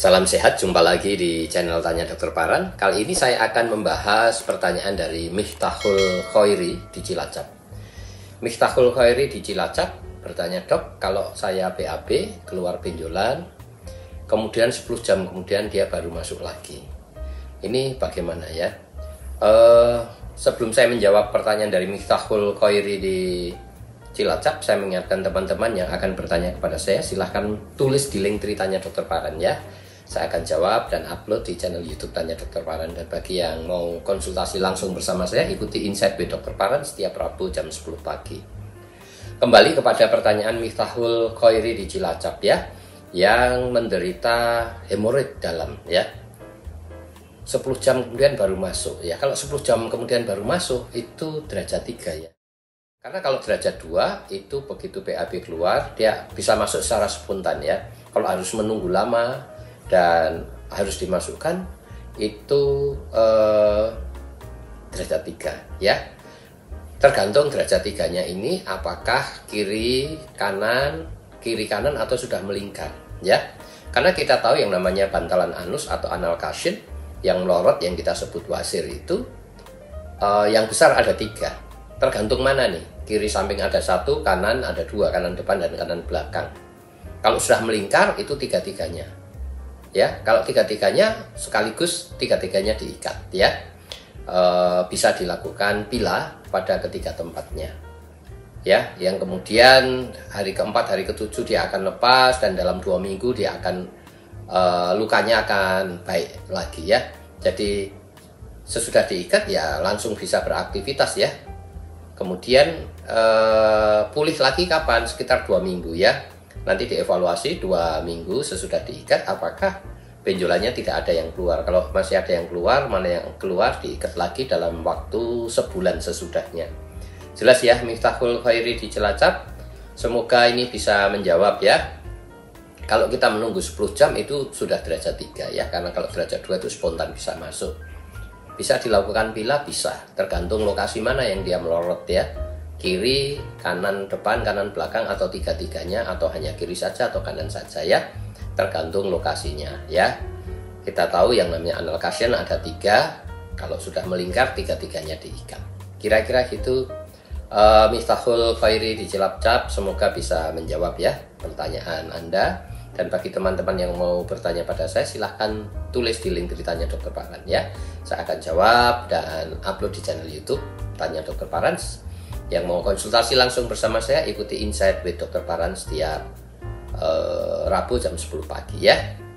Salam sehat, jumpa lagi di channel Tanya Dokter Paran. Kali ini saya akan membahas pertanyaan dari Miftahul Khoiri di Cilacap. Miftahul Khoiri di Cilacap bertanya, "Dok, kalau saya BAB, keluar benjolan, kemudian 10 jam kemudian dia baru masuk lagi. Ini bagaimana ya?" Sebelum saya menjawab pertanyaan dari Miftahul Khoiri di Cilacap, saya mengingatkan teman-teman yang akan bertanya kepada saya, silahkan tulis di link Tanya Dokter Paran ya. Saya akan jawab dan upload di channel YouTube Tanya Dokter Paran. Dan bagi yang mau konsultasi langsung bersama saya, ikuti Insight with Dokter Paran setiap Rabu jam 10 pagi. Kembali kepada pertanyaan Miftahul Khoiri di Cilacap ya, yang menderita hemoroid dalam ya. 10 jam kemudian baru masuk ya. Kalau 10 jam kemudian baru masuk itu derajat 3 ya. Karena kalau derajat 2 itu begitu BAB keluar dia bisa masuk secara spontan ya. Kalau harus menunggu lama dan harus dimasukkan itu derajat 3 ya. Tergantung derajat 3-nya ini apakah kiri kanan atau sudah melingkar ya. Karena kita tahu yang namanya bantalan anus atau anal cushion yang melorot yang kita sebut wasir itu yang besar ada 3. Tergantung mana nih, kiri samping ada 1, kanan ada 2, kanan depan dan kanan belakang. Kalau sudah melingkar itu 3-3-nya ya. Kalau 3-3-nya sekaligus 3-3-nya diikat ya. Bisa dilakukan pila pada ketiga tempatnya ya. Yang kemudian hari keempat, hari ketujuh dia akan lepas dan dalam 2 minggu dia akan lukanya akan baik lagi ya. Jadi sesudah diikat ya langsung bisa beraktivitas ya. Kemudian pulih lagi kapan? Sekitar 2 minggu ya. Nanti dievaluasi 2 minggu sesudah diikat apakah benjolannya tidak ada yang keluar. Kalau masih ada yang keluar, mana yang keluar diikat lagi dalam waktu sebulan sesudahnya. Jelas ya Miftahul Khoiri di Cilacap. Semoga ini bisa menjawab ya. Kalau kita menunggu 10 jam itu sudah derajat 3 ya. Karena kalau derajat 2 itu spontan bisa masuk. Bisa dilakukan pila, bisa, tergantung lokasi mana yang dia melorot ya. Kiri, kanan depan, kanan belakang, atau 3-3-nya, atau hanya kiri saja atau kanan saja ya. Tergantung lokasinya ya. Kita tahu yang namanya anal cushion ada 3. Kalau sudah melingkar 3-3-nya diikat. Kira-kira gitu Miftahul Khoiri di Cilacap. Semoga bisa menjawab ya pertanyaan Anda. Dan bagi teman-teman yang mau bertanya pada saya, silahkan tulis di link Tanya Dokter Paran ya. Saya akan jawab dan upload di channel YouTube Tanya Dokter Paran. Yang mau konsultasi langsung bersama saya, ikuti Insight with Dokter Paran setiap Rabu jam 10 pagi ya.